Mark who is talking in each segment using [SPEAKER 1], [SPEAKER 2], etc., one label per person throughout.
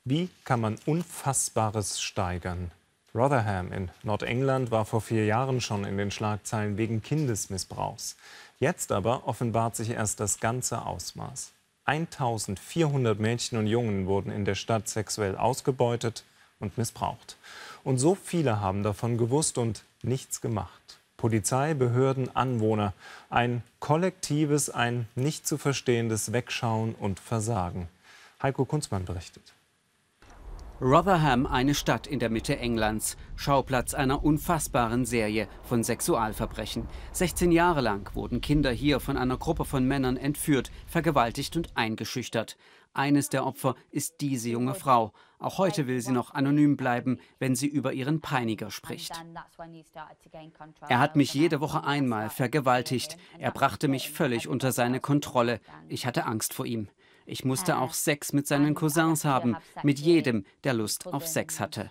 [SPEAKER 1] Wie kann man Unfassbares steigern? Rotherham in Nordengland war vor 4 Jahren schon in den Schlagzeilen wegen Kindesmissbrauchs. Jetzt aber offenbart sich erst das ganze Ausmaß. 1400 Mädchen und Jungen wurden in der Stadt sexuell ausgebeutet und missbraucht. Und so viele haben davon gewusst und nichts gemacht. Polizei, Behörden, Anwohner. Ein kollektives, ein nicht zu verstehendes Wegschauen und Versagen. Heiko Kunzmann berichtet.
[SPEAKER 2] Rotherham, eine Stadt in der Mitte Englands, Schauplatz einer unfassbaren Serie von Sexualverbrechen. 16 Jahre lang wurden Kinder hier von einer Gruppe von Männern entführt, vergewaltigt und eingeschüchtert. Eines der Opfer ist diese junge Frau. Auch heute will sie noch anonym bleiben, wenn sie über ihren Peiniger spricht. Er hat mich jede Woche einmal vergewaltigt. Er brachte mich völlig unter seine Kontrolle. Ich hatte Angst vor ihm. Ich musste auch Sex mit seinen Cousins haben, mit jedem, der Lust auf Sex hatte.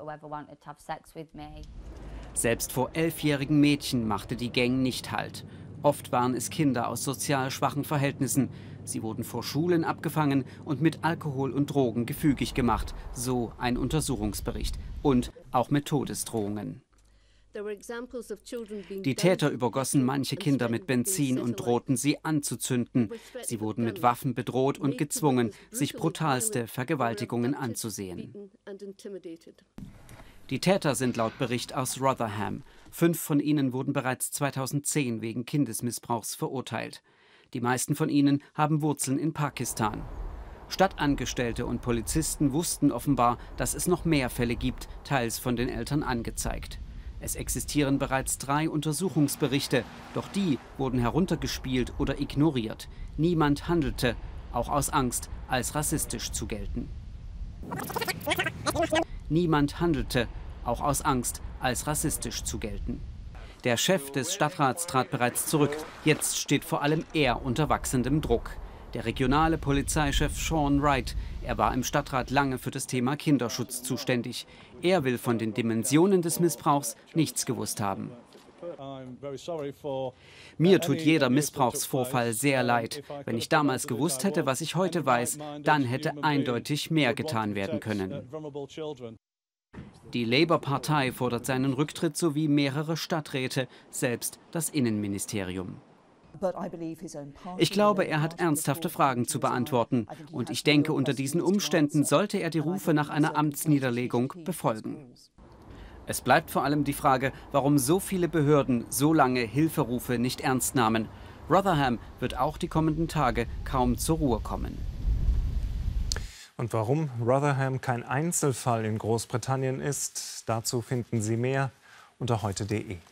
[SPEAKER 2] Selbst vor 11-jährigen Mädchen machte die Gang nicht Halt. Oft waren es Kinder aus sozial schwachen Verhältnissen. Sie wurden vor Schulen abgefangen und mit Alkohol und Drogen gefügig gemacht. So ein Untersuchungsbericht. Und auch mit Todesdrohungen. Die Täter übergossen manche Kinder mit Benzin und drohten sie anzuzünden. Sie wurden mit Waffen bedroht und gezwungen, sich brutalste Vergewaltigungen anzusehen. Die Täter sind laut Bericht aus Rotherham. 5 von ihnen wurden bereits 2010 wegen Kindesmissbrauchs verurteilt. Die meisten von ihnen haben Wurzeln in Pakistan. Stadtangestellte und Polizisten wussten offenbar, dass es noch mehr Fälle gibt, teils von den Eltern angezeigt. Es existieren bereits 3 Untersuchungsberichte, doch die wurden heruntergespielt oder ignoriert. Niemand handelte, auch aus Angst, als rassistisch zu gelten. Niemand handelte, auch aus Angst, als rassistisch zu gelten. Der Chef des Stadtrats trat bereits zurück. Jetzt steht vor allem er unter wachsendem Druck. Der regionale Polizeichef Sean Wright, er war im Stadtrat lange für das Thema Kinderschutz zuständig. Er will von den Dimensionen des Missbrauchs nichts gewusst haben. Mir tut jeder Missbrauchsvorfall sehr leid. Wenn ich damals gewusst hätte, was ich heute weiß, dann hätte eindeutig mehr getan werden können. Die Labour-Partei fordert seinen Rücktritt sowie mehrere Stadträte, selbst das Innenministerium. Ich glaube, er hat ernsthafte Fragen zu beantworten. Und ich denke, unter diesen Umständen sollte er die Rufe nach einer Amtsniederlegung befolgen. Es bleibt vor allem die Frage, warum so viele Behörden so lange Hilferufe nicht ernst nahmen. Rotherham wird auch die kommenden Tage kaum zur Ruhe kommen.
[SPEAKER 1] Und warum Rotherham kein Einzelfall in Großbritannien ist, dazu finden Sie mehr unter heute.de.